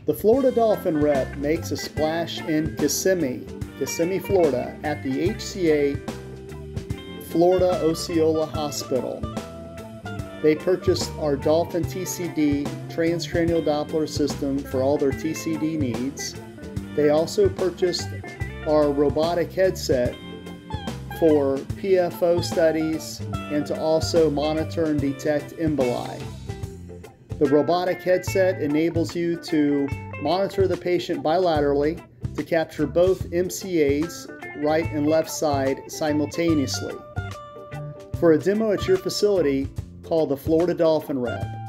The Florida Dolphin rep makes a splash in Kissimmee, Florida at the HCA Florida Osceola Hospital. They purchased our Dolphin TCD transcranial Doppler system for all their TCD needs. They also purchased our robotic headset for PFO studies and to also monitor and detect emboli. The robotic headset enables you to monitor the patient bilaterally to capture both MCAs, right and left side, simultaneously. For a demo at your facility, call the Florida Dolphin rep